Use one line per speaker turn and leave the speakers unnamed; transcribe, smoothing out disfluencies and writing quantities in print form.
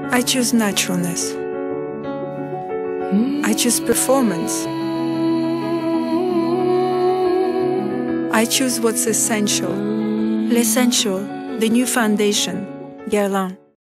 I choose naturalness. I choose performance. I choose what's essential. L'essential, the new foundation, Guerlain.